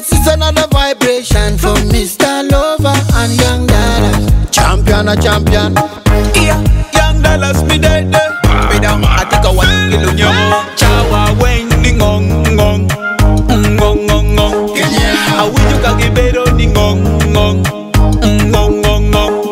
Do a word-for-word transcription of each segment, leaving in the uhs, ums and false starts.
This is another vibration from Mister Lover and Young Dallas. Champion a champion. Yeah, Young Dallas me dead dead. Me down, I think I want to kill you. Chawa weng ni ngong ngong ngong ngong ngong. I will you can give it on ni ngong ngong ngong ngong ngong.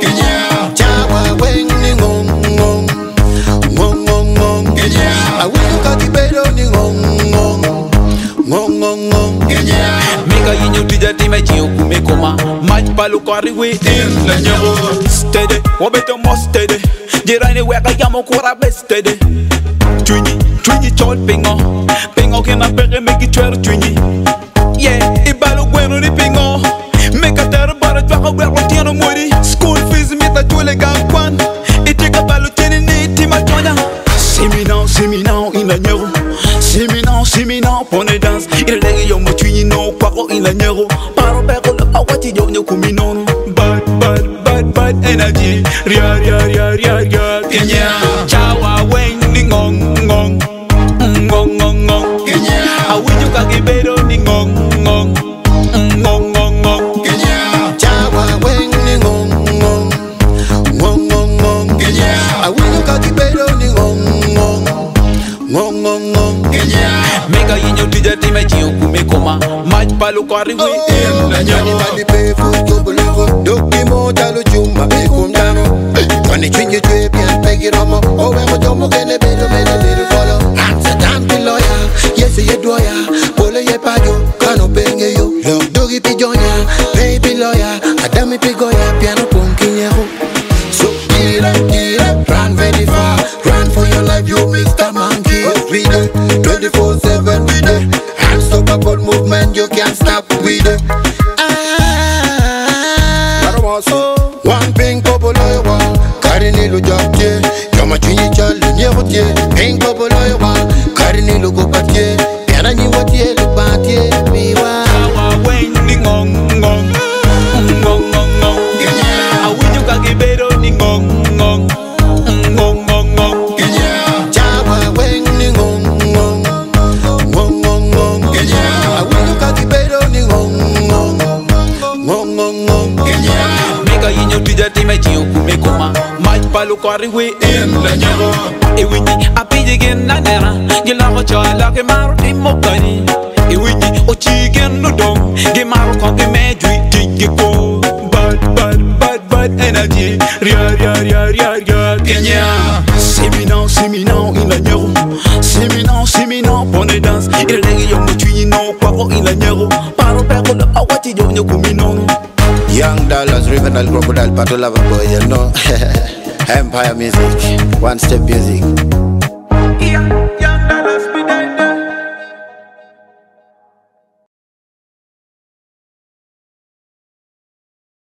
Chawa weng ni ngong ngong ngong ngong ngong. I will you can give it on ni ngong ngong ngong ngong ngong. Mega yinyo tija tima jiyo kumekoma. Maj palu kari we in la nyero. Steady, wabeto mo steady. Jirani weka yamo kura be steady. Twinny, twinny chol pingo. Pingo kena pere meki chwer twinny. Yeah, ibalo bueno ni pingo. Meka tere bara twaka wero tiano mori. School fees mita chule gangkwan. Itika balo tini ni tima chonya. See me now, see me now in la nyero. See me now, see me now, pone dance. Il legi yo mo twinny no kwako in la nyero. Paro beko le awati yo nyo kumi nono. Bad, bad, bad, bad energy. Ria, ria, ria, ria, ria. Kenya. Chawa weng ni ngong ngong ngong ngong ngong. Kenya. Awinyo kakibero ni ngong ngong ngong ngong ngong. Kenya. Chawa weng ni ngong ngong ngong ngong ngong. Kenya. Awinyo kakibero ni ngong ngong ngong ngong ngong. Kenya. Mega yinyo tija time jiyo kumekoma. Maj palu kari we in la nyero. Anybody pay for to believe. Doki mo talo chumba bekum dano. Kani chingi chwe bien pegi romo. Owe mo tomo kene bedo mene bedo follow. Answer down to lawyer. Yes ye doya. Pole ye pajo. Kano penge yo. Dogi pijonya. Baby lawyer. Adami pigoya. Piano punkinyero. So get up, get up. Run very far. Run for your life you Mister Monkey. We there twenty-four seven we there. Unstoppable movement you can't stop we there. One pink couple of one, Carini Lujotie, Yamachini Chal, Nyerotie, pink couple of one, Carini Lugopatie, Pianani Watie, Lupatie, Viva. Weng ni ngong ngong ngong ngong ngong. I will you can give it on ni ngong ngong ngong ngong ngong. Chawa weng ni ngong ngong ngong ngong ngong. I will you can give it on ni ngong ngong ngong ngong ngong. Mega yinyo tija time jiyo kumekoma. Maj palu kari we in la nyero. Iwinyi apiji gen na nera. Gila ko chola ke maru di mokani. Iwinyi ochi gen no dong. Ge maru konke medwi tiki ko. Bad bad bad bad energy. Ria ria ria ria ria. Kenya. See me now, see me now in la nyero. See me now, see me now pone dance. Il legi yo mo twinny no kwako in la nyero. Paro beko le awati yo nyo kumi nono. Young Dallas, Rivenal Crocodile, Pato Loverboy, you know. Empire music, one step music.